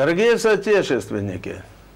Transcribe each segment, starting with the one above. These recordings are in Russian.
Дорогие соотечественники,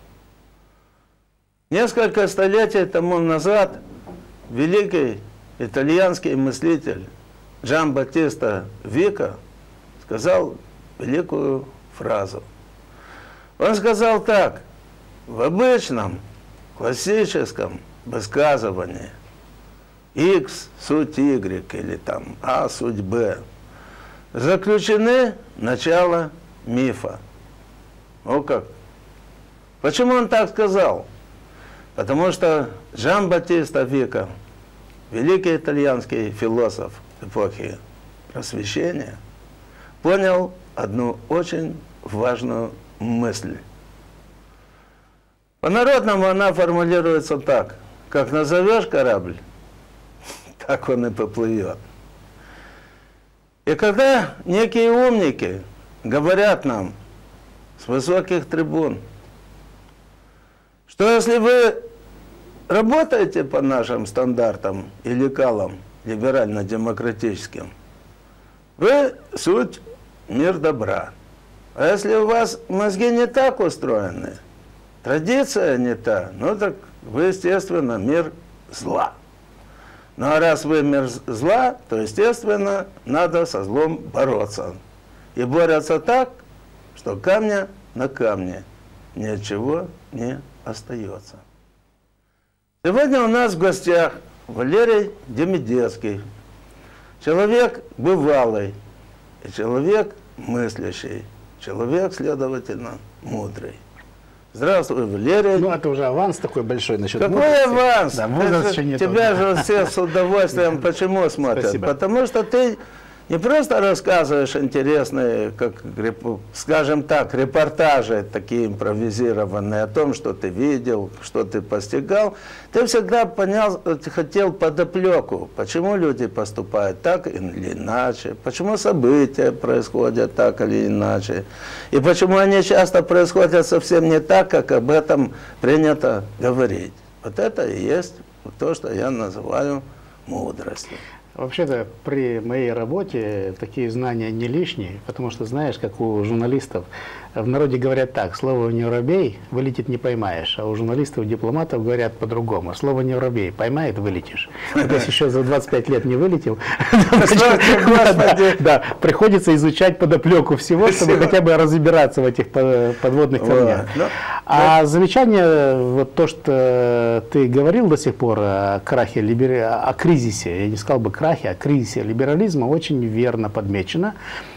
несколько столетий тому назад великий итальянский мыслитель Джамбаттиста Вика сказал великую фразу. Он сказал так: в обычном классическом высказывании X суть Y или там А суть Б заключены начало мифа. О как! Почему он так сказал? Потому что Джамбаттиста Вика, великий итальянский философ эпохи Просвещения, понял одну очень важную мысль. По-народному она формулируется так: как назовешь корабль, так он и поплывет. И когда некие умники говорят нам с высоких трибун, что если вы работаете по нашим стандартам и лекалам либерально-демократическим, вы суть мир добра. А если у вас мозги не так устроены, традиция не та, ну так вы, естественно, мир зла. Ну а раз вы мир зла, то, естественно, надо со злом бороться. И борются так, что камня на камне ничего не остается. Сегодня у нас в гостях Валерий Демидецкий, человек бывалый и человек мыслящий, человек, следовательно, мудрый. Здравствуй, Валерий. Ну, это уже аванс такой большой насчет Какой мудрости. аванс? Да, возраст еще нет. Тебя же все с удовольствием почему смотрят? Спасибо. Потому что ты не просто рассказываешь интересные, как, скажем так, репортажи такие импровизированные о том, что ты видел, что ты постигал. Ты всегда понял, хотел подоплеку, почему люди поступают так или иначе, почему события происходят так или иначе, и почему они часто происходят совсем не так, как об этом принято говорить. Вот это и есть то, что я называю мудростью. Вообще-то при моей работе такие знания не лишние, потому что, знаешь, как у журналистов, в народе говорят так: слово «не воробей» вылетит не поймаешь, а у журналистов, дипломатов говорят по-другому: слово «не воробей» поймает — вылетишь. Вот если еще за 25 лет не вылетел, приходится изучать подоплеку всего, чтобы хотя бы разбираться в этих подводных камнях. А замечание, вот то, что ты говорил до сих пор о крахе, о кризисе, я не сказал бы крахе, о кризисе либерализма, очень верно подмечено.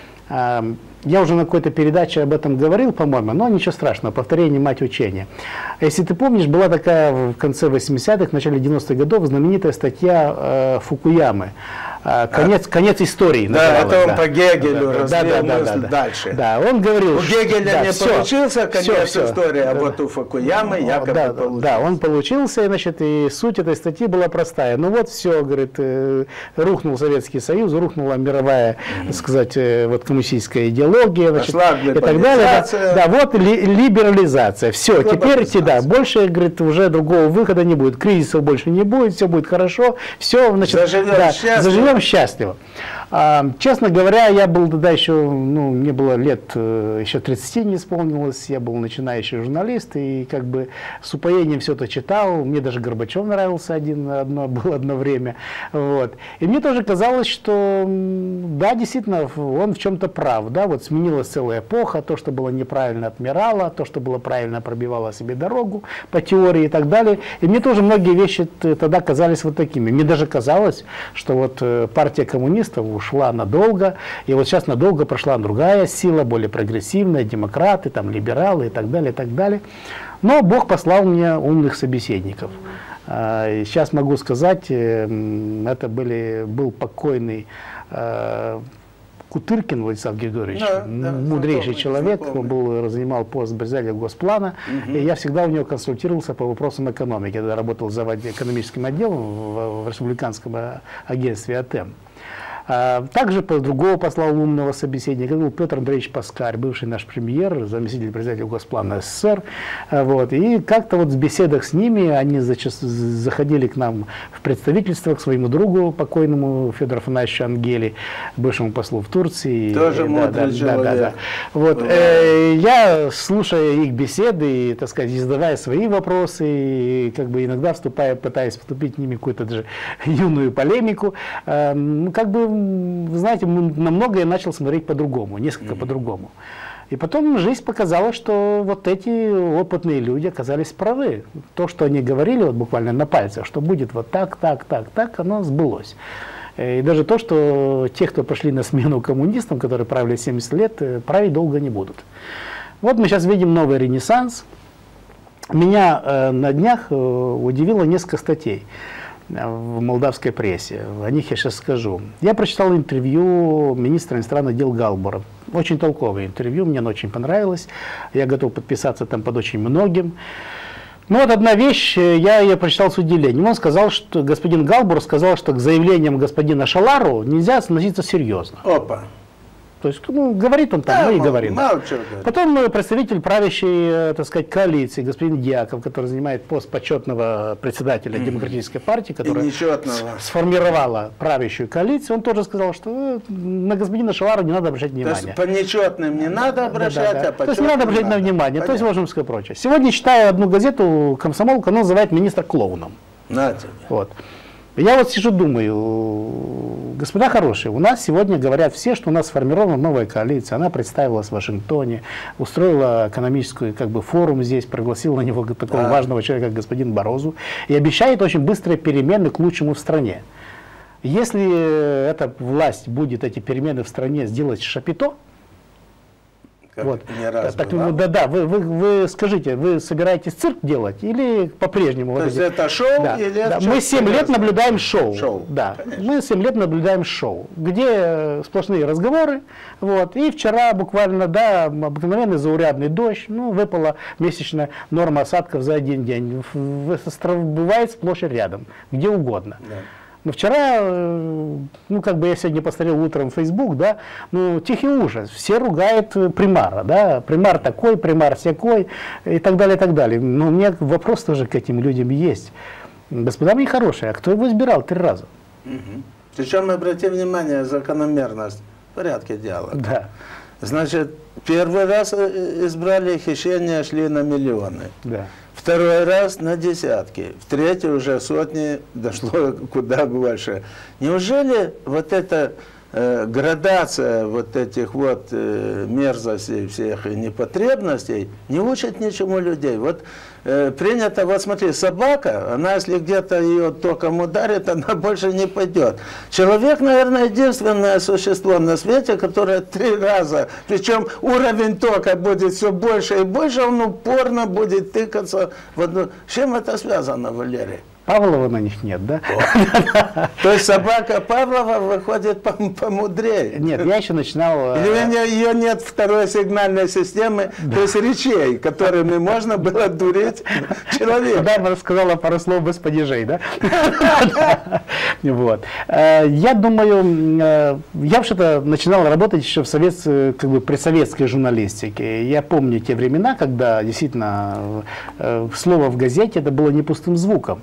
Я уже на какой-то передаче об этом говорил, по-моему, но ничего страшного, повторение мать учения. Если ты помнишь, была такая в конце 80-х, в начале 90-х годов знаменитая статья Фукуямы «Конец истории». Да, это он по Гегелю развил мысль дальше. Да, он говорил... У Гегеля не получился конец истории, а вот у Фукуямы якобы получился. Да, он получился, и, значит, и суть этой статьи была простая. Ну вот все, говорит, рухнул Советский Союз, рухнула мировая, так сказать, вот коммунистическая идеология, значит, и так далее. Да, вот либерализация. Все, теперь, да, больше, говорит, уже другого выхода не будет, кризисов больше не будет, все будет хорошо, все, значит, заживем счастливо. Честно говоря, я был тогда еще, ну, мне было лет, еще 30 не исполнилось, я был начинающий журналист, и как бы с упоением все это читал, мне даже Горбачев нравился было одно время, вот. И мне тоже казалось, что, да, действительно, он в чем-то прав, да, вот сменилась целая эпоха, то, что было неправильно, отмирало, то, что было правильно, пробивало себе дорогу по теории и так далее, и мне тоже многие вещи тогда казались вот такими. Мне даже казалось, что вот партия коммунистов ушла надолго, и вот сейчас надолго прошла другая сила, более прогрессивная, демократы, там, либералы и так далее, и так далее. Но Бог послал мне умных собеседников. Сейчас могу сказать, это был покойный Кутыркин Владислав Григорьевич, мудрейший человек, он занимал пост председателя Госплана, и я всегда у него консультировался по вопросам экономики, когда работал за экономическим отделом в республиканском агентстве АТЭМ. Также другого послал умного собеседника, был Петр Андреевич Паскарь, бывший наш премьер, заместитель председателя Госплана СССР. Вот. И как-то вот в беседах с ними они заходили к нам в представительство, к своему другу покойному Федору Афанасьевичу Ангели, бывшему послу в Турции. Тоже мудрый человек. Вот. Я, слушая их беседы, так сказать, задавая свои вопросы, и как бы иногда пытаясь вступить с ними в какую-то даже юную полемику, как бы, вы знаете, на многое начал смотреть по-другому, несколько по-другому. И потом жизнь показала, что вот эти опытные люди оказались правы. То, что они говорили вот буквально на пальцах, что будет вот так, оно сбылось. И даже то, что те, кто пошли на смену коммунистам, которые правили 70 лет, править долго не будут. Вот мы сейчас видим новый ренессанс. Меня на днях удивило несколько статей в молдавской прессе. О них я сейчас скажу. Я прочитал интервью министра иностранных дел Галбура. Очень толковое интервью, мне оно очень понравилось. Я готов подписаться там под очень многим. Ну вот одна вещь, я ее прочитал с удивлением. Он сказал, что господин Галбур сказал, что к заявлениям господина Шалару нельзя относиться серьезно. Опа. То есть, ну, говорит он там, да, ну и говорит. Да. Потом представитель правящей, так сказать, коалиции, господин Дьяков, который занимает пост почетного председателя Демократической партии, которая сформировала правящую коалицию, он тоже сказал, что на господина Шалару не надо обращать внимание. То есть по нечетным не надо обращать, а по то есть не надо обращать на внимание, понятно. То есть Волжемское прочее. Сегодня читаю одну газету «Комсомолка», она называет министра клоуном. На тебе. Вот. Я вот сижу, думаю, господа хорошие, у нас сегодня говорят все, что у нас сформирована новая коалиция, она представилась в Вашингтоне, устроила экономическую как бы форум здесь, пригласила на него такого важного человека, как господин Барозу, и обещает очень быстрые перемены к лучшему в стране. Если эта власть будет эти перемены в стране сделать шапито, вот. Вы скажите, вы собираетесь цирк делать или по-прежнему? То есть это шоу или это мы 7 лет наблюдаем шоу. Да, мы 7 лет наблюдаем шоу, где сплошные разговоры. Вот. И вчера буквально, да, обыкновенный заурядный дождь, ну, выпала месячная норма осадков за один день. Бывает сплошь и рядом, где угодно. Да. Но вчера, ну, как бы я сегодня посмотрел утром в Facebook, да, ну, тихий ужас, все ругают примара, да, примар такой, примар сякой и так далее, и так далее. Но у меня вопрос тоже к этим людям есть. Господа мои хорошие, а кто его избирал 3 раза? Причем, обратите внимание, закономерность, в порядке дела. Да. Значит, первый раз избрали, хищения шли на миллионы. Да. Второй раз на десятки, в третий уже сотни, дошло куда больше. Неужели вот эта градация вот этих вот мерзостей всех и непотребностей не учит ничему людей? Вот принято, вот смотри, собака, она если где-то ее током ударит, она больше не пойдет. Человек, наверное, единственное существо на свете, которое 3 раза, причем уровень тока будет все больше и больше, он упорно будет тыкаться в одну. С чем это связано, Валерий? Павлова на них нет, да? То есть собака Павлова выходит помудрее? Нет, я еще начинал... Или ее нет второй сигнальной системы, то есть речей, которыми можно было дурить человека. Да, она рассказала пару слов без падежей, да? Вот. Я думаю, я вообще-то начинал работать еще при советской журналистике. Я помню те времена, когда действительно слово в газете это было не пустым звуком.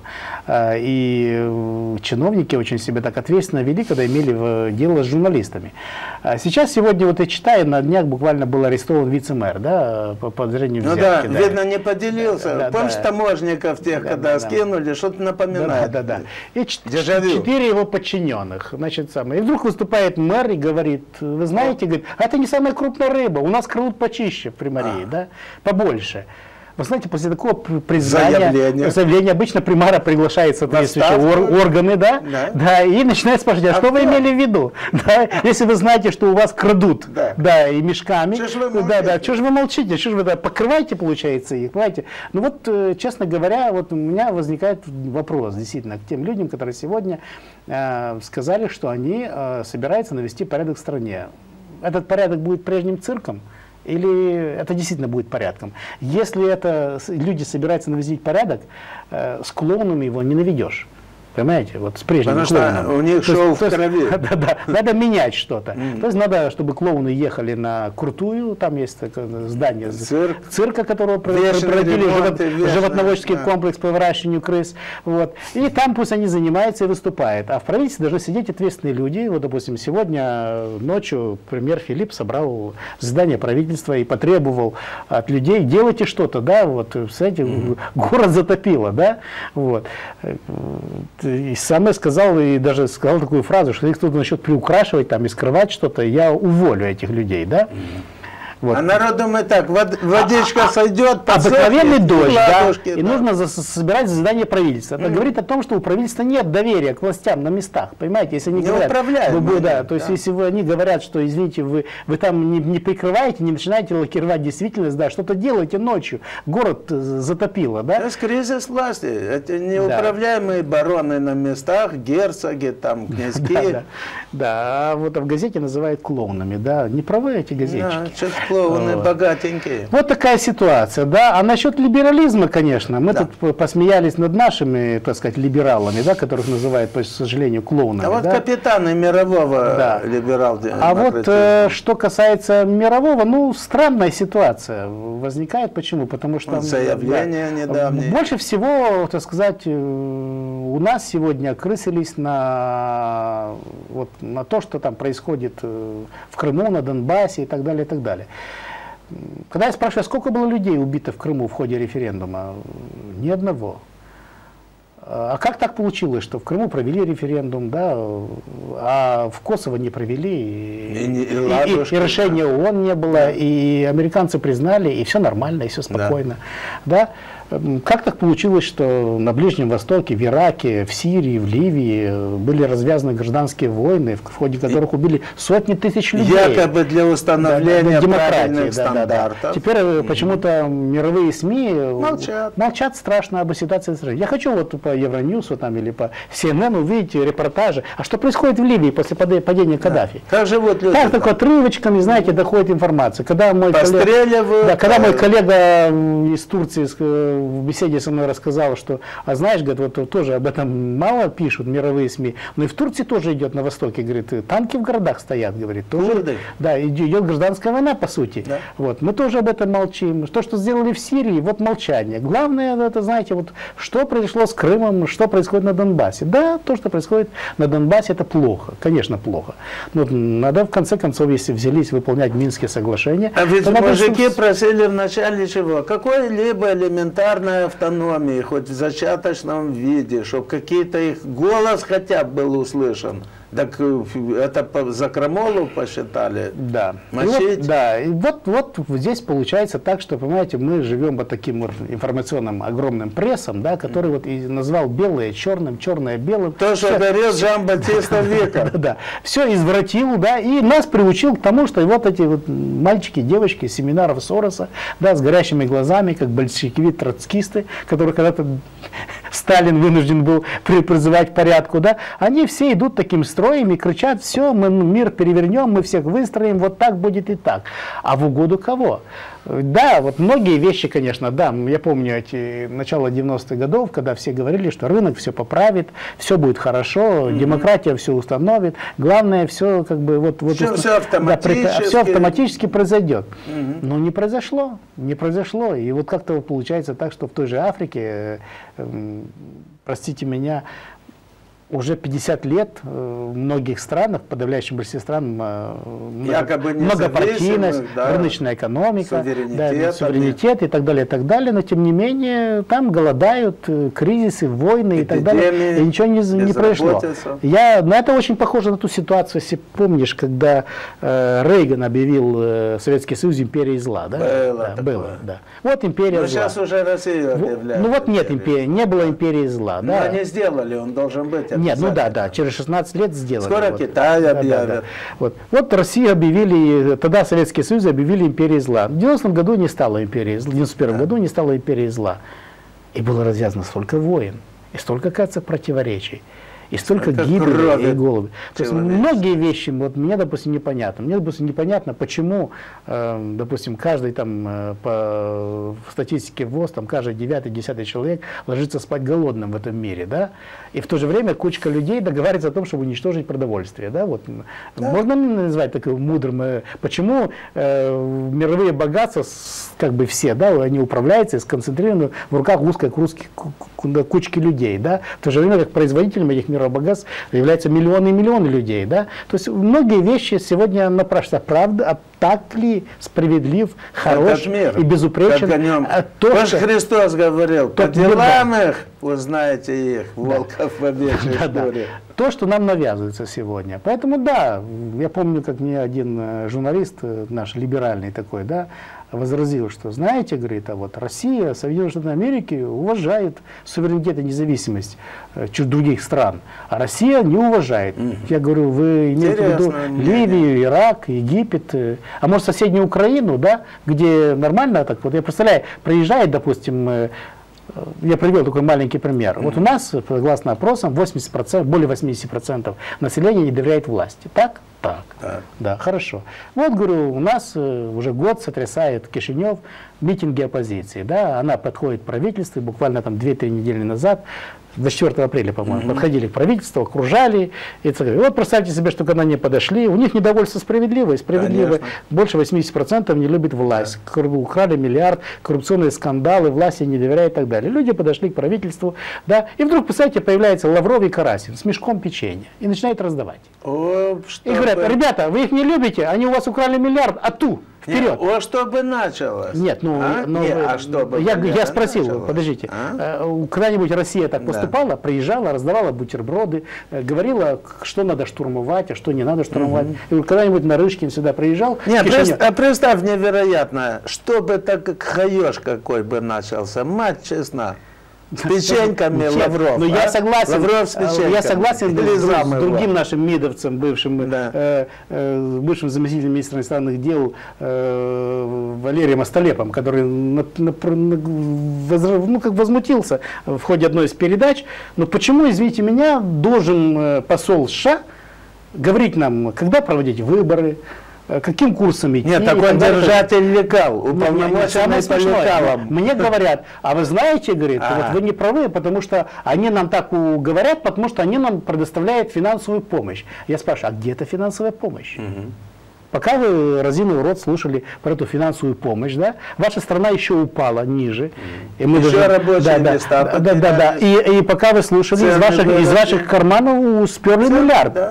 И чиновники очень себя так ответственно вели, когда имели дело с журналистами. Сейчас, сегодня, вот я читаю, на днях буквально был арестован вице-мэр, да, по подозрению в взятке. Ну да, видно, не поделился. Помнишь, таможников тех, когда скинули, что-то напоминает. Да. И 4 его подчиненных. Значит, и вдруг выступает мэр и говорит, вы знаете, говорит, это не самая крупная рыба, у нас крадут почище в Приморье, да, побольше. Вы знаете, после такого признания, заявления обычно примара приглашает соответствующие органы, да, и начинает спрашивать, а что вы имели в виду? Да, если вы знаете, что у вас крадут, да, и мешками, что же вы молчите, что же вы покрываете, получается, их, понимаете? Ну вот, честно говоря, вот у меня возникает вопрос, действительно, к тем людям, которые сегодня сказали, что они собираются навести порядок в стране. Этот порядок будет прежним цирком? Или это действительно будет порядком? Если это люди собираются навести порядок, с клоунами его не наведешь. Понимаете? Вот с прежними клоунами. Что у них шоу в крови. Да, надо менять что-то. То есть надо, чтобы клоуны ехали на Крутую, там есть такое здание цирка, которого проводили животноводческий комплекс по выращиванию крыс. Вот. И там пусть они занимаются и выступают. А в правительстве должны сидеть ответственные люди. Вот, допустим, сегодня ночью премьер Филипп собрал заседание правительства и потребовал от людей: делайте что-то, да, вот, кстати, город затопило, да, вот. И сам сказал, и даже сказал такую фразу, что если кто-то начнет приукрашивать там и скрывать что-то, я уволю этих людей, да. Вот. А народ думает так: водичка сойдет, обыкновенный дождь, да, и да. нужно собирать заседание правительства. Это говорит о том, что у правительства нет доверия к властям на местах, понимаете, если они говорят, да, то есть если они говорят, что, извините, вы там не прикрываете, не начинаете лакировать действительность, да, что-то делаете ночью, город затопило, да. Это кризис власти, это неуправляемые бароны на местах, герцоги, там, князьки. Да, а вот в газете называют клоунами, да, не правы эти газетчики. Клоуны богатенькие. Вот такая ситуация, да. А насчет либерализма, конечно, мы тут посмеялись над нашими, так сказать, либералами, да, которых называют, к сожалению, клоунами. А вот капитаны мирового либерал. А вот что касается мирового, ну, странная ситуация возникает. Почему? Потому что заявление недавнее. Больше всего, так сказать, у нас сегодня крысились на то, что там происходит в Крыму, на Донбассе и так далее, и так далее. Когда я спрашиваю, сколько было людей убито в Крыму в ходе референдума, ни одного. А как так получилось, что в Крыму провели референдум, да, а в Косово не провели, и решения ООН не было, и американцы признали, и все нормально, и все спокойно, да. Как так получилось, что на Ближнем Востоке, в Ираке, в Сирии, в Ливии были развязаны гражданские войны, в ходе которых убили сотни тысяч людей? Якобы для установления правильных стандартов. Теперь почему-то мировые СМИ молчат страшно об ситуации в стране. Я хочу вот по Евроньюсу там, или по CNN увидеть репортажи. А что происходит в Ливии после падения Каддафи? Как живут люди? Так, только отрывочками, знаете, доходит информация. Когда мой коллега из Турции в беседе со мной рассказал, что, а знаешь, говорит, вот тоже об этом мало пишут мировые СМИ, но и в Турции тоже идет на востоке, говорит, танки в городах стоят, говорит, тоже, да, идет гражданская война, по сути. Да. Вот, мы тоже об этом молчим. То, что сделали в Сирии, вот молчание. Главное, это, знаете, вот, что произошло с Крымом, что происходит на Донбассе. Да, то, что происходит на Донбассе, это плохо, конечно, плохо. Но надо, в конце концов, если взялись выполнять Минские соглашения... А ведь мужики просили вначале чего? Какой-либо элементарной автономии, хоть в зачаточном виде, чтобы какие-то их голос хотя бы был услышан. Так это за крамолу посчитали? Да. И вот здесь получается так, что, понимаете, мы живем под таким вот информационным огромным прессом, да, который вот и назвал белое черным, черное белым. То, что говорил Жан-Батиста Века. Да, все извратил, да, и нас приучил к тому, что вот эти вот мальчики, девочки из семинаров Сороса, да, с горящими глазами, как большевики-троцкисты, которых когда-то Сталин вынужден был призывать к порядку, да, они все идут таким строем и кричат: все, мы мир перевернем, мы всех выстроим, вот так будет и так. А в угоду кого? Да, вот многие вещи, конечно, да, я помню эти начало 90-х годов, когда все говорили, что рынок все поправит, все будет хорошо, демократия все установит, главное все как бы все автоматически произойдет. Но не произошло, и вот как-то получается так, что в той же Африке, простите меня, уже 50 лет в многих странах, в подавляющем большинстве стран, многопартийность, рыночная экономика, суверенитет и так далее, но тем не менее там голодают, кризисы, войны и так далее, и ничего не произошло. На это очень похоже на ту ситуацию, если помнишь, когда Рейган объявил Советский Союз империей зла. Да? Было. Вот империя зла. Сейчас уже Россия объявляет. Ну вот нет империи, не было империи зла. Но они сделали, он должен быть. Нет, ну да, через 16 лет сделали. Скоро Китай объявят. Вот Россию объявили, тогда Советский Союз объявили империей зла. В 90-м году не стало империей зла, в 91-м году не стало империей зла. И было развязано столько войн, и столько, кажется, противоречий. И столько гибели и голода. То есть многие вещи вот, мне, допустим, непонятно. Мне, допустим, непонятно, почему, допустим, каждый там по статистике ВОЗ, там каждый 9-10 человек ложится спать голодным в этом мире, да? И в то же время кучка людей договаривается о том, чтобы уничтожить продовольствие, да? Вот. Да. Можно назвать таким мудрым, почему мировые богатства, как бы все, да, они управляются и сконцентрированы в руках узкой кучки людей, да? В то же время как производителями этих мировых богатств являются миллионы и миллионы людей, да? То есть многие вещи сегодня напрашиваются. Правда, а так ли справедлив, хорош и безупречен? Ваш Христос говорил, по делам их узнаете их, волков в овечьей шкуре. То, что нам навязывается сегодня. Поэтому да, я помню, как мне один журналист, наш либеральный такой, да, возразил, что, знаете, говорит, а вот Россия, Соединенные Штаты Америки уважает суверенитет и независимость других стран, а Россия не уважает. Я говорю, вы имеете в виду Ливию, Ирак, Египет, а может соседнюю Украину, да, где нормально так вот, я представляю, приезжает, допустим, я привел такой маленький пример. Вот у нас, согласно опросам, 80%, более 80% населения не доверяет власти. Так? Так. Да, хорошо. Вот, говорю, у нас уже год сотрясает Кишинев митинги оппозиции. Да? Она подходит к правительству, буквально там 2-3 недели назад, 24 апреля, по-моему, подходили к правительству, окружали. И вот представьте себе, что когда они подошли, у них недовольство справедливое. Больше 80% не любит власть. Украли миллиард, коррупционные скандалы, власти не доверяют и так далее. Люди подошли к правительству, да, и вдруг, представьте, появляется Лавров и Карасин с мешком печенья и начинает раздавать. И говорят, ребята, вы их не любите, они у вас украли миллиард, вперед. Нет, чтобы началось. Нет, я спросил, началось. Подождите, когда-нибудь Россия так поступала, приезжала, раздавала бутерброды, говорила, что надо штурмовать, а что не надо штурмовать. И когда-нибудь Нарышкин сюда приезжал. Нет, представь, невероятно, чтобы так хаёж какой бы начался, мать честна. С печеньками Лавров. Но я согласен, с другим нашим мидовцем, бывшим заместителем министра иностранных дел Валерием Остолепом, который возмутился в ходе одной из передач. Но почему, извините меня, должен посол США говорить нам, когда проводить выборы, каким курсом идти? Нет, так он держатель лекал, уполномоченный по лекалам. Мне говорят, а вы знаете, говорит, вот вы не правы, потому что они нам так говорят, потому что они нам предоставляют финансовую помощь. Я спрашиваю, а где эта финансовая помощь? Пока вы, разинув рот, слушали про эту финансовую помощь, да, ваша страна еще упала ниже. И мы еще рабочие места. И пока вы слушали, из ваших карманов сперли миллиард.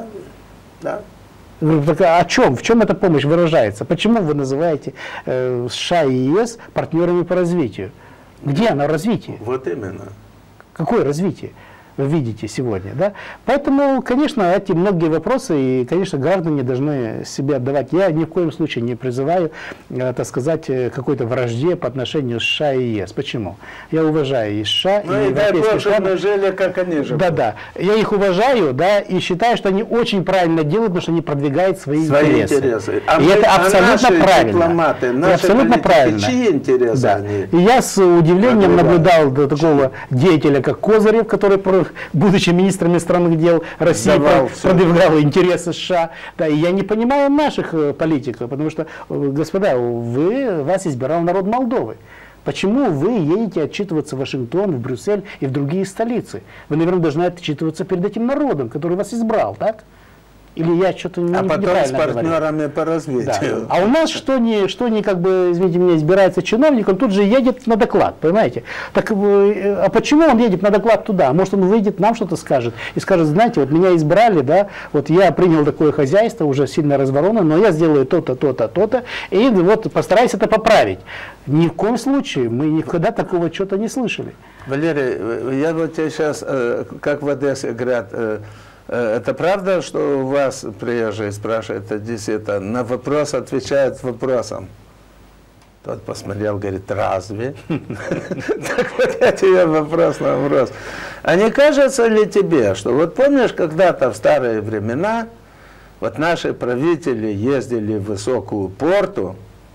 О чем? В чем эта помощь выражается? Почему вы называете США и ЕС партнерами по развитию? Где она в развитии? Вот именно. Какое развитие вы видите сегодня? Да? Поэтому, конечно, эти многие вопросы, и, конечно, граждане должны себе отдавать. Я ни в коем случае не призываю, так сказать, какой-то вражде по отношению с США и ЕС. Почему? Я уважаю и США, и европейские страны. Жили, как они живут. Да. Я их уважаю, да, и считаю, что они очень правильно делают, потому что они продвигают свои интересы. И это абсолютно правильно. Абсолютно правильно. Чьи интересы они? И я с удивлением наблюдал такого деятеля, как Козырев, который, будучи министром иностранных дел России, продвигал интересы США. Да, и я не понимаю наших политиков, потому что, господа, вас избирал народ Молдовы. Почему вы едете отчитываться в Вашингтон, в Брюссель и в другие столицы? Вы, наверное, должны отчитываться перед этим народом, который вас избрал, так? Или я что-то неправильно говорю? А потом с партнерами по развитию. Да. А у нас что не как бы, извините меня, избирается чиновник, он тут же едет на доклад, понимаете? Так, а почему он едет на доклад туда? Может, он выйдет, нам что-то скажет и скажет, знаете, вот меня избрали, да, вот я принял такое хозяйство, уже сильно разворовано, но я сделаю то-то, то-то, то-то, и вот постараюсь это поправить. Ни в коем случае, мы никогда такого чего-то не слышали. Валерий, я вот тебе сейчас, как в Одессе говорят, это правда, что у вас приезжие спрашивают одессита, на вопрос отвечают вопросом? Тот посмотрел, говорит, разве? Так вот я тебе вопрос на вопрос. А не кажется ли тебе, что вот помнишь, когда-то в старые времена вот наши правители ездили в высокую порту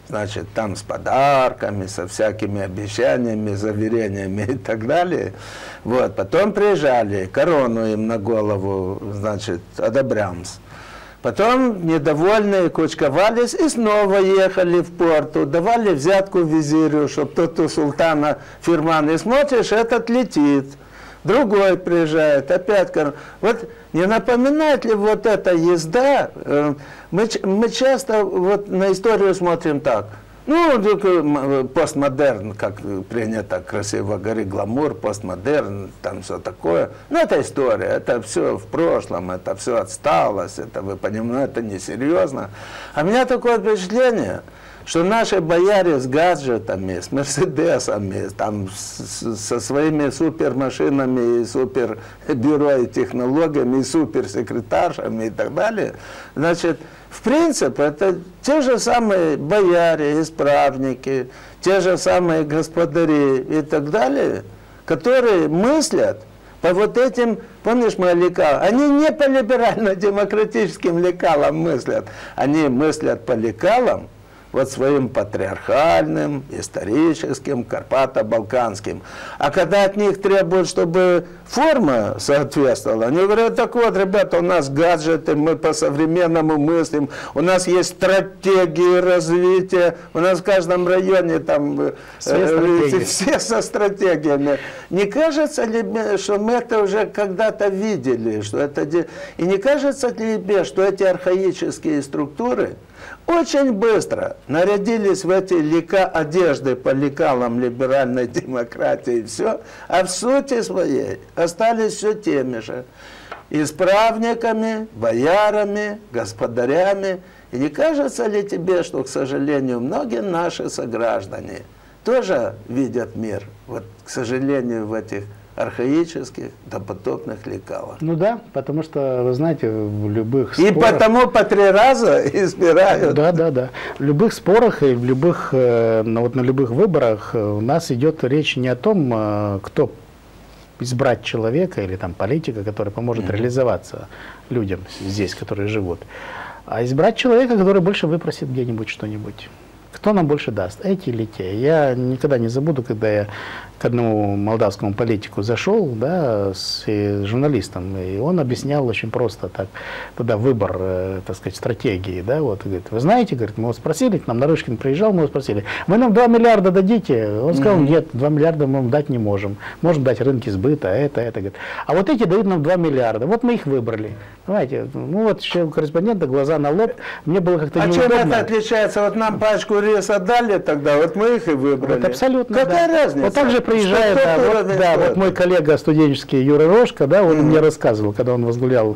значит, там с подарками, со всякими обещаниями, заверениями и так далее. Вот. Потом приезжали, корону им на голову, значит, одобрямс. Потом недовольные кучковались и снова ехали в порту, давали взятку визирю, чтобы тот у султана фирман, и смотришь, этот летит. Другой приезжает, опять корона. Вот не напоминает ли вот эта езда? Мы часто вот на историю смотрим так. Ну, постмодерн, как принято красиво говорить, гламур, постмодерн, там все такое. Ну, это история, это все в прошлом, это все отсталось, это, вы понимаете, это несерьезно. А у меня такое впечатление, что наши бояре с гаджетами, с мерседесами, там, со своими супермашинами и супербюро и технологиями, и суперсекретаршами и так далее, значит, в принципе, это те же самые бояре, исправники, те же самые господари и так далее, которые мыслят по вот этим, помнишь, мы лекалам, они не по либерально-демократическим лекалам мыслят, они мыслят по лекалам, вот своим патриархальным, историческим, карпато-балканским. А когда от них требуют, чтобы форма соответствовала, они говорят, так вот, ребята, у нас гаджеты, мы по-современному мыслим, у нас есть стратегии развития, у нас в каждом районе там все со стратегиями. Не кажется ли, что мы это уже когда-то видели, что это... И не кажется ли тебе, что эти архаические структуры очень быстро нарядились в эти одежды по лекалам либеральной демократии и все, а в сути своей остались все теми же исправниками, боярами, господарями. И не кажется ли тебе, что, к сожалению, многие наши сограждане тоже видят мир, вот, к сожалению, в этих архаических, допотопных лекалах? Ну да, потому что, вы знаете, в любых спорах... И потому по 3 раза избирают. Да. В любых спорах и в любых, вот на любых выборах у нас идет речь не о том, кто избрать человека или там политика, который поможет реализоваться людям здесь, которые живут, а избрать человека, который больше выпросит где-нибудь что-нибудь. Кто нам больше даст, эти или те? Я никогда не забуду, когда я к одному молдавскому политику зашел, да, с журналистом, и он объяснял очень просто так, тогда выбор, так сказать, стратегии, да, вот, говорит, вы знаете, говорит, мы его спросили, к нам Нарышкин приезжал, мы его спросили, вы нам 2 миллиарда дадите? Он сказал, нет, 2 миллиарда мы вам дать не можем, можем дать рынки сбыта, это, говорит, а вот эти дают нам 2 миллиарда, вот мы их выбрали, понимаете, ну вот еще у корреспондента глаза на лоб, мне было как-то неудобно. А чем это отличается? Вот нам пачку риса дали тогда, вот мы их и выбрали. Вот абсолютно, какая разница? Вот так же приезжает, вот мой коллега студенческий Юра Рожко, да, он мне рассказывал, когда он возглавлял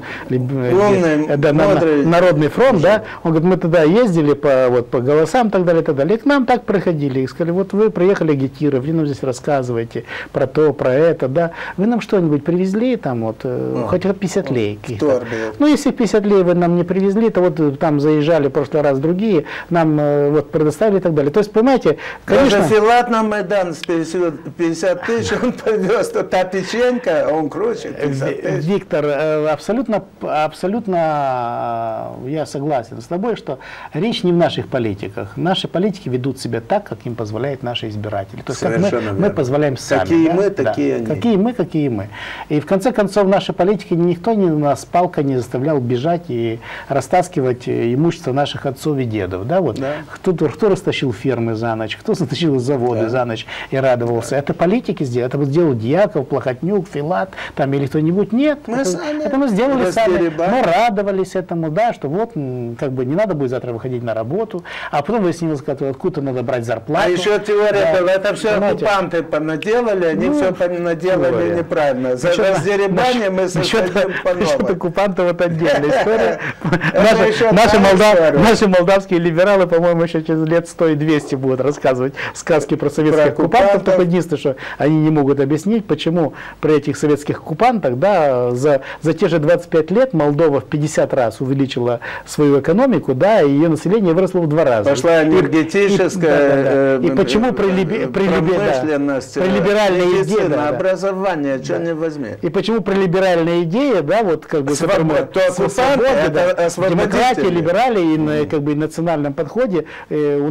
Народный фронт, да, он говорит, мы тогда ездили по голосам и так далее, и к нам так приходили, и сказали, вот вы приехали агитировать, вы нам здесь рассказываете про то, про это, да, вы нам что-нибудь привезли, там вот, хоть 50 лей. Ну, если 50 лей вы нам не привезли, то вот там заезжали в прошлый раз другие, нам вот предоставили и так далее. То есть, понимаете, конечно... Даже Филат на Майдан с 50 тысяч он повез, то та печенька, он круче 50 тысяч. Виктор, абсолютно я согласен с тобой, что речь не в наших политиках. Наши политики ведут себя так, как им позволяют наши избиратели. То есть, как мы позволяем сами. Какие мы, такие они. Какие мы. И в конце концов, наши политики, никто нас палкой не заставлял бежать и растаскивать имущество наших отцов и дедов. Да, вот. Да. Кто растащил фермы за ночь, кто затащил заводы за ночь и радовался. Это политики сделали. Это сделал Дьяков, Плохотнюк, Филат там, или кто-нибудь. Нет. Это мы сделали сами. Мы радовались этому, да, что вот как бы не надо будет завтра выходить на работу. А потом выяснилось, откуда надо брать зарплату. А еще теория, да. Это все оккупанты понаделали, они все понаделали неправильно. За раздеребание мы создадим по-новому. Насчет оккупантов это отдельная история. Наши молдавские либералы, по-моему, еще через лет 100 и 200 будут рассказывать сказки про советских оккупантов. Только единственное, что они не могут объяснить, почему при этих советских оккупантах, да, за те же 25 лет Молдова в 50 раз увеличила свою экономику, да, и ее население выросло в 2 раза. Пошла энергетическая и почему при либеральной идее, образование, что не возьми. И почему при либеральной идее, да, вот как бы демократия, либерали и как бы национальном подходе у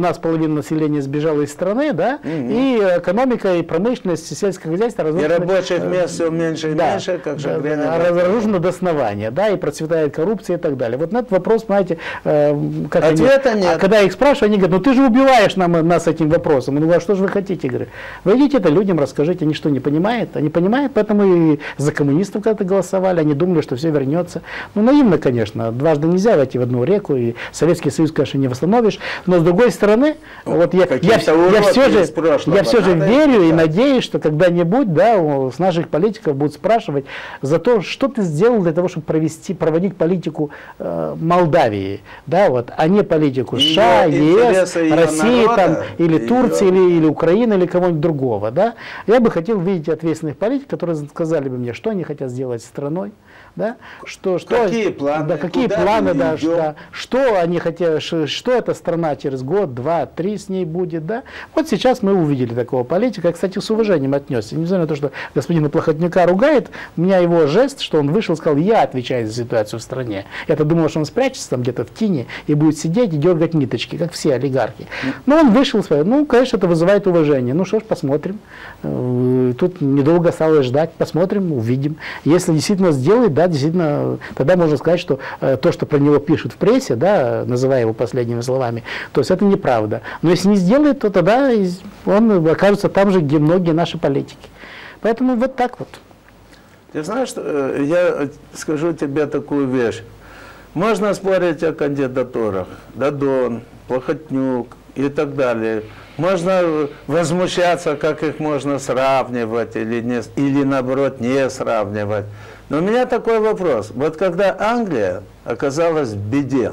нас половина населения сбежала из страны, да, и экономика, и промышленность, и сельское хозяйство разрушены. И рабочих мест все меньше и меньше, как же разрушено до основания, да, и процветает коррупция и так далее. Вот на этот вопрос, знаете, как ответа нет. Когда я их спрашиваю, они говорят, ну ты же убиваешь нас этим вопросом. Я говорю, а что же вы хотите? Я говорю, вы идите это людям расскажите, они что, не понимают? Они понимают, поэтому и за коммунистов когда-то голосовали, они думали, что все вернется. Ну, наивно, конечно, дважды нельзя войти в одну реку, и Советский Союз, конечно, не восстановишь, но с другой стороны, вот я все же верю и надеюсь, что когда-нибудь, да, с наших политиков будут спрашивать за то, что ты сделал для того, чтобы проводить политику Молдавии, да, вот, а не политику США, ЕС, России, там, или Турции, или Украины, или кого-нибудь другого, да. Я бы хотел видеть ответственных политиков, которые сказали бы мне, что они хотят сделать с страной, да, какие планы, да, что они хотят, что эта страна через год, два, три с ней будет, да. Вот сейчас мы увидели такого политика. Я, кстати, с уважением отнесся. Несмотря на то, что господина Плохотнюка ругает, у меня его жест, что он вышел и сказал, я отвечаю за ситуацию в стране. Я-то думал, что он спрячется там где-то в тени и будет сидеть и дергать ниточки, как все олигархи. Но он вышел, ну, конечно, это вызывает уважение. Ну что ж, посмотрим. Тут недолго осталось ждать. Посмотрим, увидим. Если действительно сделает, да, действительно, тогда можно сказать, что то, что про него пишут в прессе, да, называя его последними словами, то есть это неправда. Но если не сделает, то тогда он окажется там же, где многие наши политики. Поэтому вот так вот. Ты знаешь, я скажу тебе такую вещь. Можно спорить о кандидатурах. Дадон, Плохотнюк и так далее. Можно возмущаться, как их можно сравнивать или наоборот не сравнивать. Но у меня такой вопрос. Вот когда Англия оказалась в беде,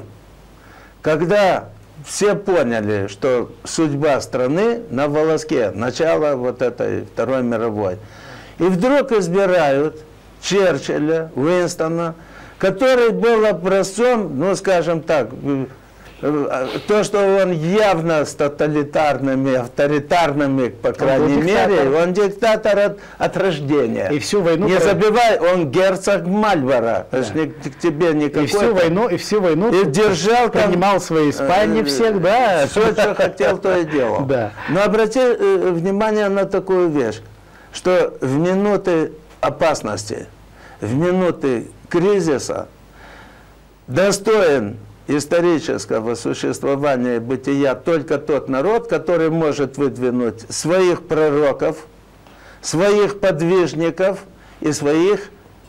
когда все поняли, что судьба страны на волоске, начало вот этой Второй мировой, и вдруг избирают Черчилля, Уинстона, который был образцом, ну скажем так, то, что он явно с тоталитарными, авторитарными, по крайней мере, он диктатор от рождения. И всю войну... Не забывай, он герцог Мальборо, да. К тебе никакой... И всю войну и держал принимал свои спальни всех, да. Все, что хотел, то и делал. Да. Но обрати внимание на такую вещь, что в минуты опасности, в минуты кризиса достоин исторического существования и бытия только тот народ, который может выдвинуть своих пророков, своих подвижников и своих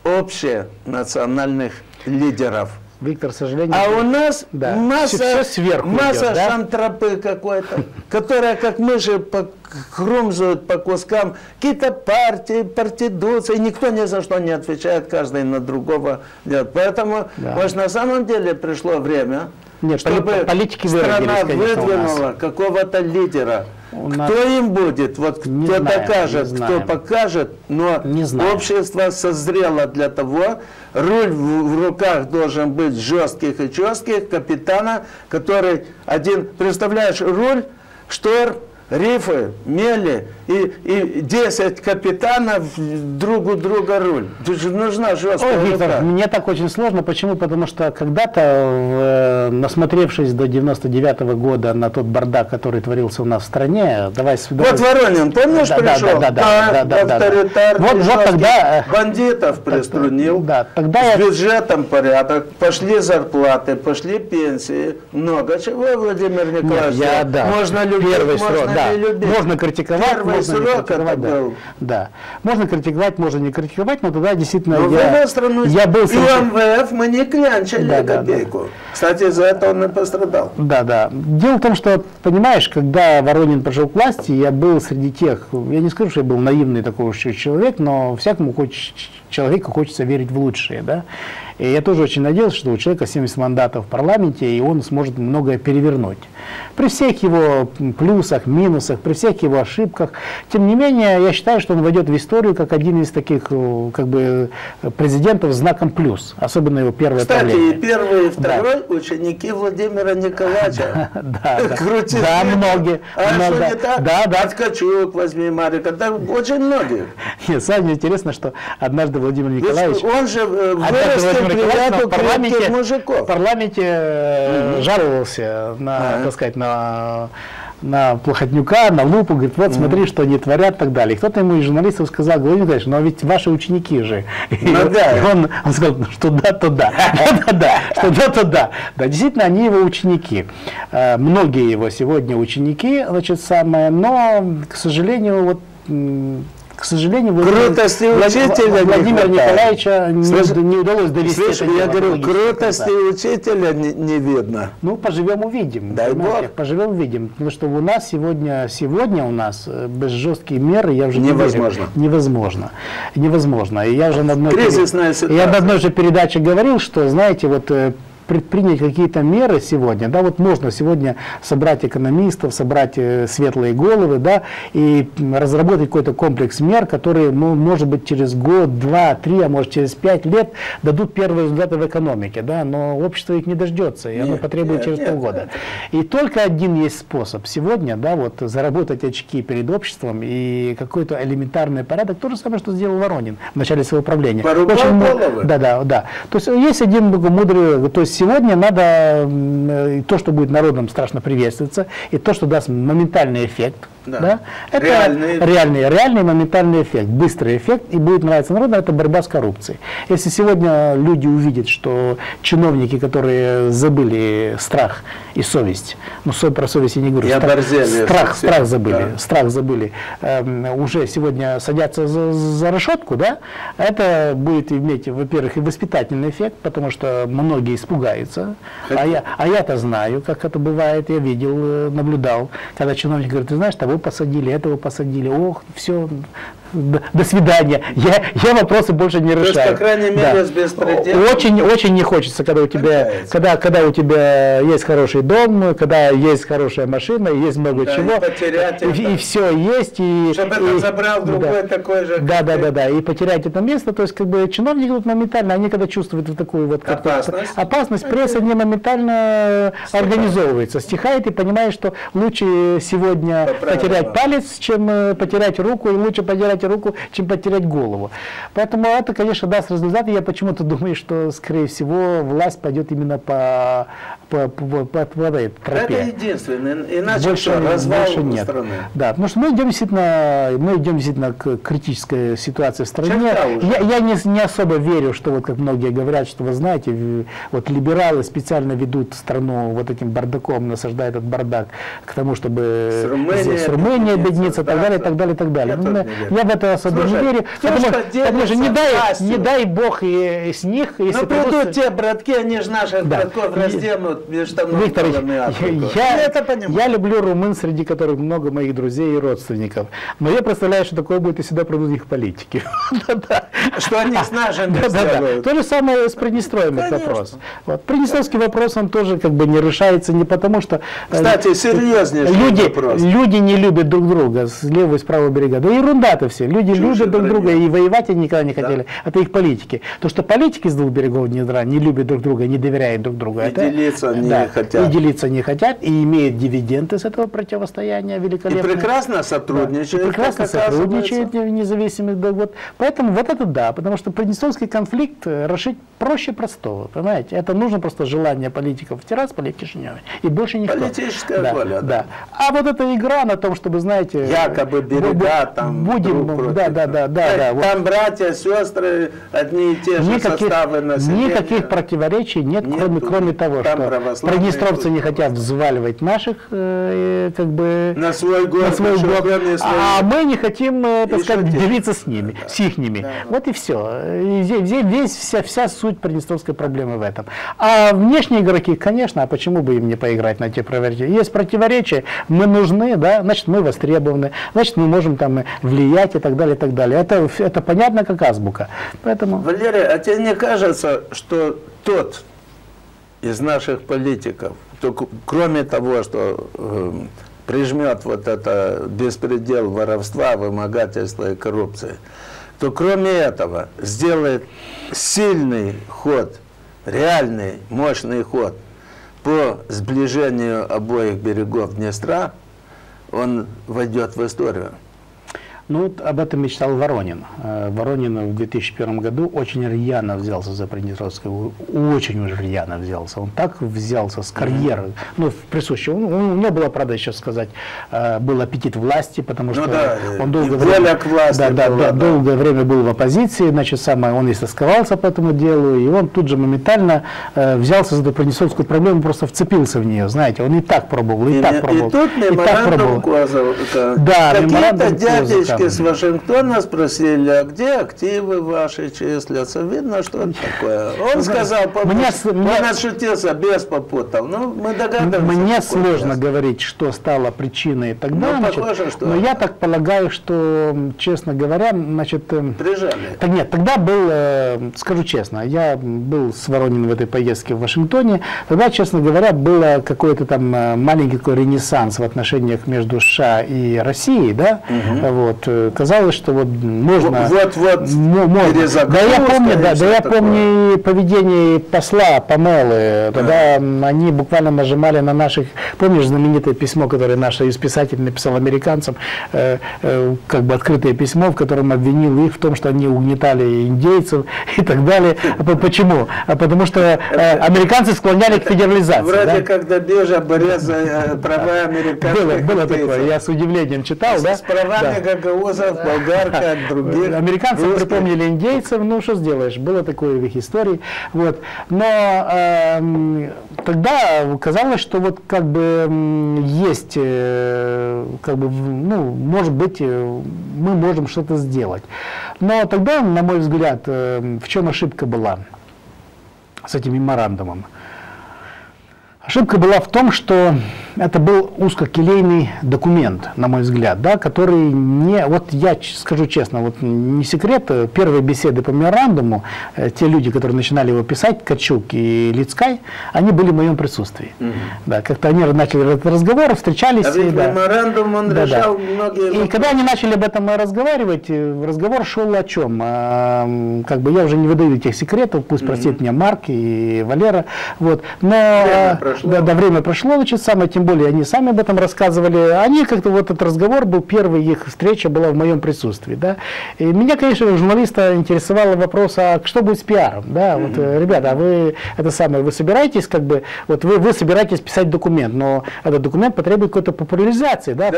общенациональных лидеров. Виктор, к сожалению... А у нас да, масса идет, да? шантропы какой-то, которая как мыши хрумзают по кускам, какие-то партии, партидуции, никто ни за что не отвечает, каждый на другого. Нет. Поэтому, да. Может, на самом деле пришло время, чтобы страна выдвинула какого-то лидера. Кто им будет? Вот кто докажет, кто покажет, но общество созрело для того, руль в руках должен быть жестких и четких, капитана, который один, представляешь, руль, штор, рифы, мели и 10 капитанов друг у друга руль. Тут же нужна жесткая рука. Мне так очень сложно. Почему? Потому что когда-то, насмотревшись до 99-го года на тот бардак, который творился у нас в стране, Вот Воронин, помнишь, пришел? Авторитарный, жесткий, бандитов приструнил, с бюджетом порядок, пошли зарплаты, пошли пенсии, много чего, Владимир Николаевич. Можно любить, можно не любить. Можно критиковать, можно не критиковать. Да. Можно критиковать, можно не критиковать, но тогда действительно я был... И МВФ мы не клянчили копейку. Кстати, за это он и пострадал. Да. Дело в том, что, понимаешь, когда Воронин пришел к власти, я был среди тех, я не скажу, что я был наивный такой человек, но всякому человеку хочется верить в лучшее, да. И я тоже очень надеялся, что у человека 70 мандатов в парламенте, и он сможет многое перевернуть. При всех его плюсах, минусах, при всех его ошибках, тем не менее, я считаю, что он войдет в историю как один из таких, как бы, президентов с знаком плюс, особенно его первое правление. Кстати, и первый, и второй ученики Владимира Николаевича. Да, многие. А что не так? Ткачук возьми, Марика, очень многие. Самое интересное, что однажды Владимир Николаевич. Он же вырастил бригаду крепких мужиков. В парламенте жаловался на, так сказать, на Плохотнюка, на Лупу, говорит, вот смотри, что они творят и так далее. И кто-то ему из журналистов сказал, Владимир Николаевич, но ведь ваши ученики же. И он сказал, что да, то да. Что да, то да. Да, действительно, они его ученики. Многие его сегодня ученики, значит, но, к сожалению, вот крутости учителя Владимира Николаевича не удалось довести. Я говорю, крутости учителя не видно. Ну, поживем увидим. Дай Бог. Поживем увидим. Потому что у нас сегодня у нас без жестких мер, я уже невозможно. Не верю, невозможно. И я уже на одной ситуация. же передаче говорил, что, знаете, вот предпринять какие-то меры сегодня, да, вот можно сегодня собрать экономистов, собрать светлые головы, да, и разработать какой-то комплекс мер, которые, ну, может быть, через год, 2, 3, а может через 5 лет дадут первые результаты в экономике, да, но общество их не дождется, и оно потребует через полгода. И только один есть способ сегодня, да, вот заработать очки перед обществом и какой-то элементарный порядок, то же самое, что сделал Воронин в начале своего правления. Да. То есть есть один мудрый, то есть сегодня надо то, что будет народом страшно приветствоваться, и то, что даст моментальный эффект. Да. Это реальный моментальный эффект, быстрый эффект, и будет нравиться народу, это борьба с коррупцией. Если сегодня люди увидят, что чиновники, которые забыли страх и совесть, ну про совесть я не говорю, страх забыли, уже сегодня садятся за решетку, да, это будет иметь, во-первых, и воспитательный эффект, потому что многие испугаются, а я-то знаю, как это бывает, я видел, наблюдал, когда чиновник говорит, ты знаешь, того посадили, этого посадили, ох, все, до свидания, я вопросы больше не решаю. То есть, по крайней мере, с беспределом. Очень не хочется, когда у тебя есть хороший дом, когда есть хорошая машина, есть много чего, и все есть. Чтобы это забрал другой такой же. Да, и потерять это место, то есть как бы чиновники тут моментально, они когда чувствуют вот такую вот опасность, пресса не моментально организовывается, стихает и понимает, что лучше сегодня потерять палец, чем потерять руку, и лучше потерять руку, чем потерять голову. Поэтому это, конечно, даст результат, и я почему-то думаю, что, скорее всего, власть пойдет именно по этой тропе. Это единственное, иначе больше нет. Страны. Да, потому что мы идем действительно к критической ситуации в стране. Я не особо верю, что вот как многие говорят, что вы знаете, вот либералы специально ведут страну вот этим бардаком, насаждают этот бардак к тому, чтобы с Румынией объединиться, и так далее. Я в это особо не верю. Потому что не дай бог и с них. Но придут те братки, они же наших братков разденут. Виктор, я люблю румын, среди которых много моих друзей и родственников. Но я представляю, что такое будет, если сюда придут их политики. Что они с нашими сделают. То же самое с Приднестровьем вопрос. Приднестровский вопрос, он тоже как бы не решается не потому, что... Кстати, серьезнейший вопрос. Люди не любят друг друга с левого и с правого берега. Да ерунда-то все. Люди любят друг друга и воевать они никогда не хотели. Это их политики. То, что политики с двух берегов Днестра не любят друг друга, не доверяют друг другу. И делиться не хотят, и имеют дивиденды с этого противостояния великолепно. И прекрасно сотрудничают. И прекрасно сотрудничают независимых. Поэтому вот это да, потому что приднестровский конфликт решить проще простого, понимаете? Это нужно просто желание политиков в Тирасполе и в Кишиневе. И больше никто. Политическая воля. Да. А вот эта игра на том, чтобы, знаете... Якобы берега там будем, Там братья, сестры, одни и те же составы населения. Никаких противоречий нет, кроме того, что приднестровцы не хотят взваливать наших, как бы... На свой год. А мы не хотим, так сказать, делиться с ними, с ихними. Вот и все. Вся суть приднестровской проблемы в этом. А внешние игроки, конечно, а почему бы им не поиграть на те противоречия? Есть противоречия, мы нужны, да, значит, мы востребованы, значит, мы можем там влиять и так далее, и так далее. Это понятно, как азбука. Поэтому... Валерий, а тебе не кажется, что тот из наших политиков, кроме того, что прижмет вот это беспредел воровства, вымогательства и коррупции, то кроме этого сделает сильный ход, реальный, мощный ход по сближению обоих берегов Днестра, он войдет в историю. Ну, вот об этом мечтал Воронин. Воронин в 2001 году очень рьяно взялся за Приднестровскую, очень уже рьяно взялся. Он так взялся с карьеры, ну, в присущем. У него было, правда, еще сказать, был аппетит власти, потому что он долгое время был в оппозиции, значит, он истосковался по этому делу, и он тут же моментально взялся за эту Приднестровскую проблему, просто вцепился в нее, знаете, он и так пробовал, и так пробовал. И тут меморандум Козов. Да, какие-то дядечки с Вашингтона спросили, а где активы ваши числятся? Видно, что это такое. Он сказал, он отшутился без попутов. Ну, мы догадываемся. Мне сложно говорить, что стало причиной тогда, но я так полагаю, что, честно говоря, значит... Прижали. Нет, тогда был, скажу честно, я был с Ворониным в этой поездке в Вашингтоне, тогда, честно говоря, было какой-то там маленький такой ренессанс в отношениях между США и Россией, да, вот, казалось, что вот можно... можно. Да, я помню поведение посла Памелы, тогда они буквально нажимали на наших, помнишь знаменитое письмо, которое наш союз-писатель написал американцам, как бы открытое письмо, в котором обвинил их в том, что они угнетали индейцев и так далее. Почему? Потому что американцы склоняли к федерализации. Вроде как Добежа борец за права американцев. Было такое, я с удивлением читал. С правами гагаузов, болгар, как других. Американцы припомнили индейцев, ну что сделаешь, было такое в их истории. Вот. Но тогда казалось, что вот как бы есть, как бы, ну, может быть, мы можем что-то сделать. Но тогда, на мой взгляд, в чем ошибка была с этим меморандумом? Ошибка была в том, что это был узкокилейный документ, на мой взгляд, да, который не... Вот я скажу честно, вот не секрет, первые беседы по меморандуму, те люди, которые начинали его писать, Ткачук и Лицкай, они были в моем присутствии. Да, как-то они начали этот разговор, встречались. А ведь меморандум он решал многие... И когда они начали об этом разговаривать, разговор шел о чем? Как бы я уже не выдаю этих секретов, пусть простит меня Марк и Валера, вот, но... время прошло, значит, тем более они сами об этом рассказывали. Они как-то, вот этот разговор был, первая их встреча была в моем присутствии, да. И меня, конечно, как журналиста интересовал вопрос, а что будет с пиаром, да, вот, ребята, а вы, вы собираетесь, как бы, вот вы собираетесь писать документ, но этот документ потребует какой-то популяризации, да,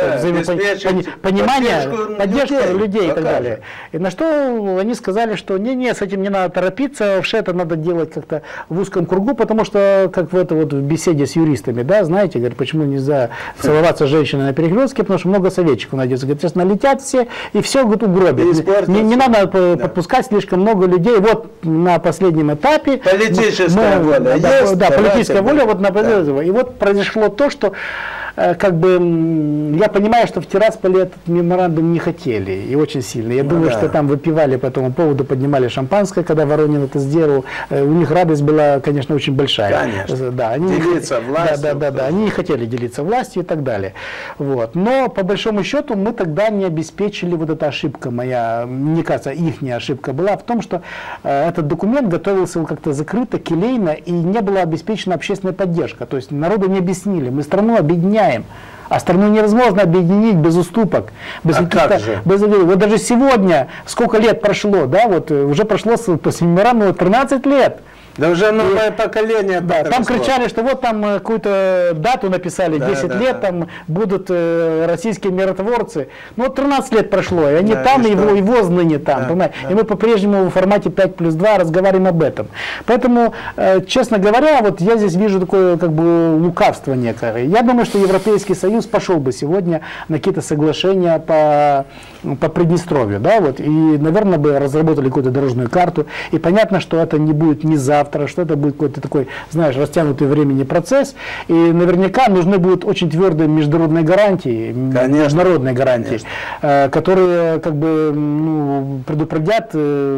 понимания, поддержку людей и так далее. И на что они сказали, что не, с этим не надо торопиться, вообще это надо делать как-то в узком кругу, потому что, как в это вот в беседе с юристами, да, знаете, говорят, почему нельзя целоваться с женщиной на перекрестке, потому что много советчиков найдется. Говорят, сейчас налетят все и все угробят. Не надо подпускать слишком много людей. Вот на последнем этапе... Политическая воля. Да, политическая воля. И вот произошло то, что как бы я понимаю, что в Тирасполе этот меморандум не хотели, и очень сильно. Я думаю, что там выпивали по этому поводу, поднимали шампанское, когда Воронин это сделал. У них радость была, конечно, очень большая. Конечно. Да, они делиться властью. Да, они не хотели делиться властью и так далее. Вот. Но по большому счету мы тогда не обеспечили, вот эта ошибка моя, мне кажется, ихняя ошибка была в том, что этот документ готовился как-то закрыто, келейно, и не была обеспечена общественная поддержка. То есть народу не объяснили, мы страну объединяем. А страну невозможно объединить без уступок. Вот даже сегодня, сколько лет прошло, да, вот уже прошло после меморандума 13 лет. Да уже новое поколение. Да, там кричали, что вот там какую-то дату написали, 10 лет, там будут российские миротворцы. Ну вот 13 лет прошло, и они там, и ВОЗ ныне там. И мы по-прежнему в формате 5+2 разговариваем об этом. Поэтому, честно говоря, вот я здесь вижу такое как бы лукавство некое. Я думаю, что Европейский Союз пошел бы сегодня на какие-то соглашения по Приднестровью, да, вот, и, наверное, бы разработали какую-то дорожную карту. И понятно, что это не будет ни завтра, что это будет какой-то такой, знаешь, растянутый времени процесс, и наверняка нужны будут очень твердые международные гарантии, международные гарантии, которые как бы предупредят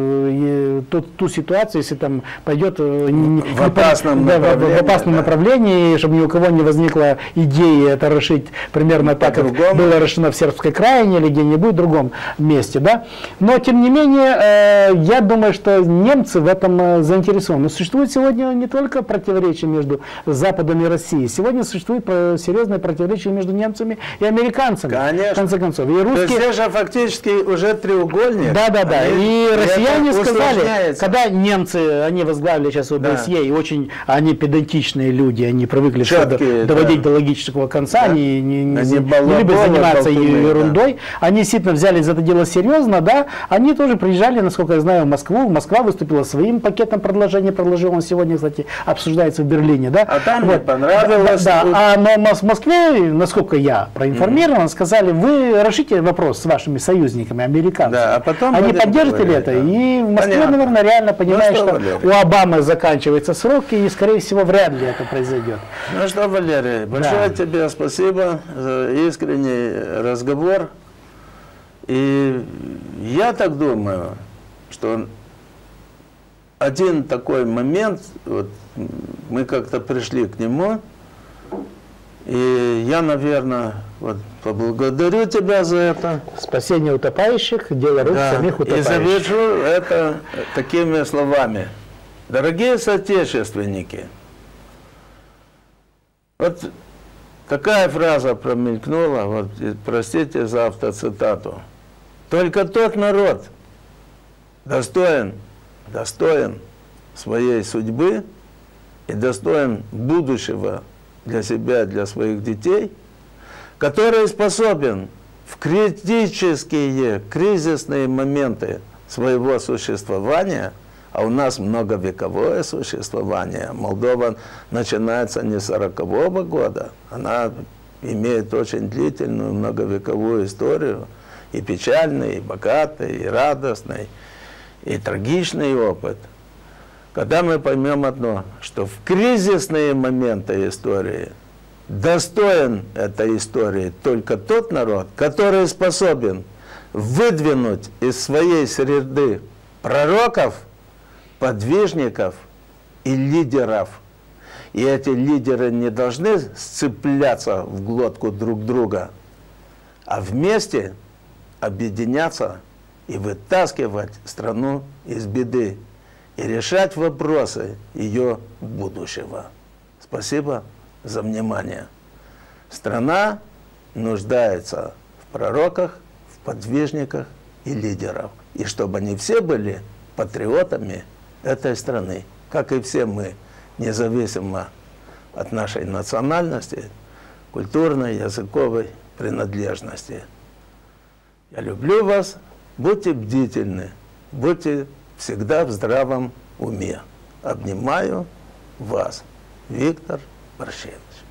ту ситуацию, если там пойдет в опасном направлении, чтобы ни у кого не возникла идея это решить быть примерно так, как было решено в Сербской крайне или где-нибудь в другом месте, да. Но, тем не менее, я думаю, что немцы в этом заинтересованы. Существует сегодня не только противоречие между Западом и Россией, сегодня существует серьезное противоречие между немцами и американцами. Конечно. В конце концов. И русские... То есть же фактически уже треугольник. Да. И россияне сказали, когда немцы, они возглавили сейчас ОБСЕ, и очень они педантичные люди, они привыкли доводить до логического конца, они не любят заниматься ерундой, они действительно взяли за это дело серьезно, да, они тоже приезжали, насколько я знаю, в Москву, Москва выступила своим пакетом предложений, предложил он сегодня, кстати, обсуждается в Берлине, да. А там не понравилось. Да, но в Москве, насколько я проинформирован, сказали, вы решите вопрос с вашими союзниками, американцами. Да, а потом они поддержат ли это? И в Москве, наверное, реально понимают, что у Обамы заканчивается срок, и, скорее всего, вряд ли это произойдет. Ну что, Валерий, большое тебе спасибо за искренний разговор. И я так думаю, что один такой момент, вот мы как-то пришли к нему, и я, наверное, вот поблагодарю тебя за это. Спасение утопающих, дело рук самих утопающих. И завершу это такими словами. Дорогие соотечественники, вот такая фраза промелькнула, вот, простите за автоцитату. Только тот народ достоин своей судьбы и достоин будущего для себя, для своих детей, который способен в критические, кризисные моменты своего существования, а у нас многовековое существование, Молдова начинается не с 40-го года, она имеет очень длительную многовековую историю, и печальный, и богатый, и радостный, и трагичный опыт. Когда мы поймем одно, что в кризисные моменты истории достоин этой истории только тот народ, который способен выдвинуть из своей среды пророков, подвижников и лидеров. И эти лидеры не должны сцепляться в глотку друг друга, а вместе объединяться и вытаскивать страну из беды и решать вопросы ее будущего. Спасибо за внимание. Страна нуждается в пророках, в подвижниках и лидерах. И чтобы они все были патриотами этой страны, как и все мы, независимо от нашей национальности, культурной, языковой принадлежности. Я люблю вас, будьте бдительны, будьте всегда в здравом уме. Обнимаю вас, Виктор Борщевич.